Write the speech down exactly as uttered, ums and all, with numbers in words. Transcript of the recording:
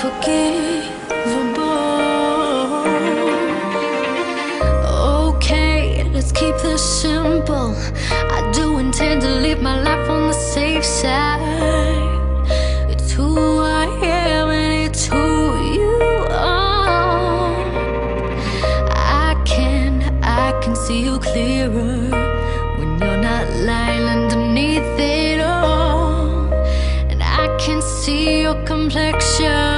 unforgivable. Okay, let's keep this simple. I do intend to live my life on the safe side. It's who I am and it's who you are. I can, I can see you clearer when you're not lying underneath it all. And I can see your complexion.